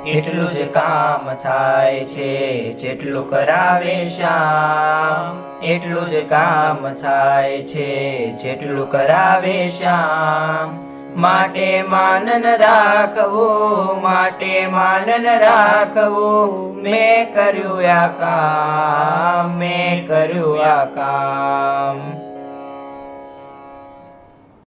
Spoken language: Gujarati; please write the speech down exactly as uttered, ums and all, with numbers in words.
એટલું જ કામ થાય છે જેટલું કરાવે શ્યામ, એટલું જ કામ થાય છે જેટલું કરાવે શ્યામ। માટે માનન રાખવું, માટે માનન રાખવું, મેં કર્યું આ કામ, મેં કર્યું આ કામ।